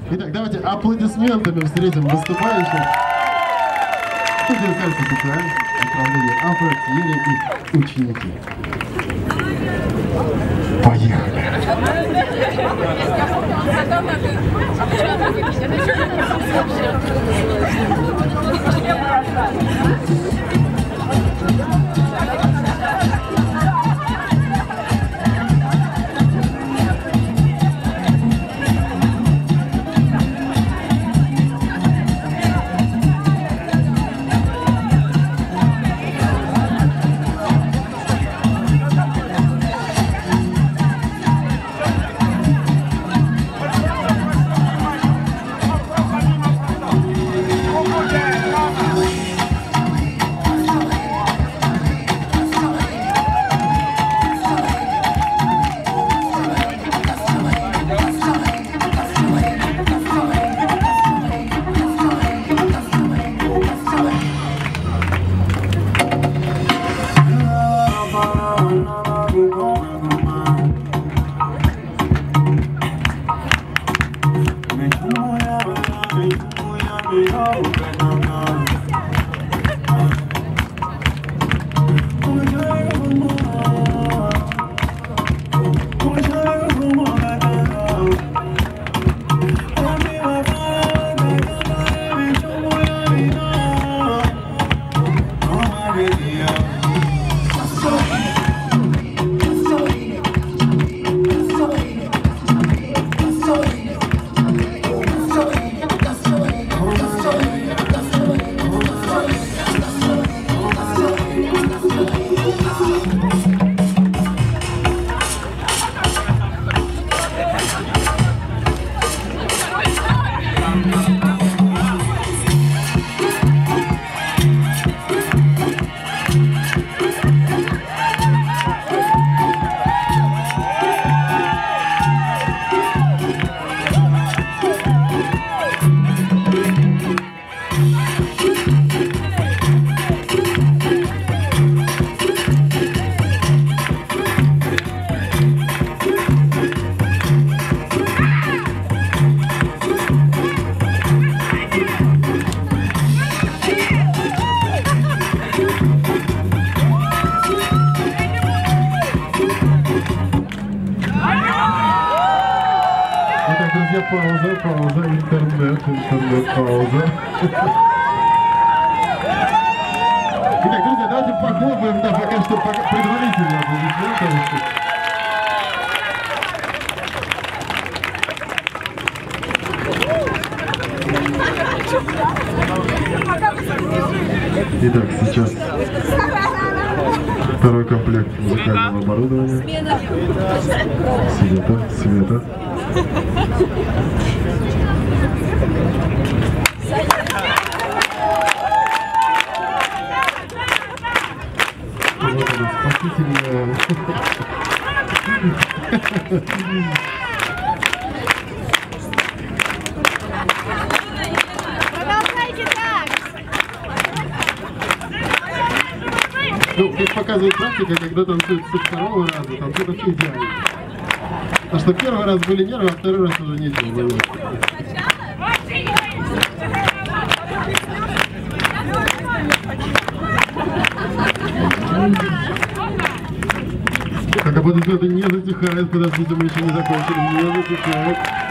Итак, давайте аплодисментами встретим выступающих. Студия сальса социальное направление Афро-Тире и ученики. Поехали! Пауза, интернет, пауза. Итак, друзья, давайте похлопаем, да, пока что предварительно аплодисменты. Итак, сейчас второй комплект музыкального оборудования. Света. Вот она, спасительная. Ну, как показывает практика, когда танцуют со второго раза, танцуют вообще идеально. Потому что первый раз были нервы, а второй раз уже нечего было. Как аплодисменты не затихают, подождите, мы еще не закончили, не затихают.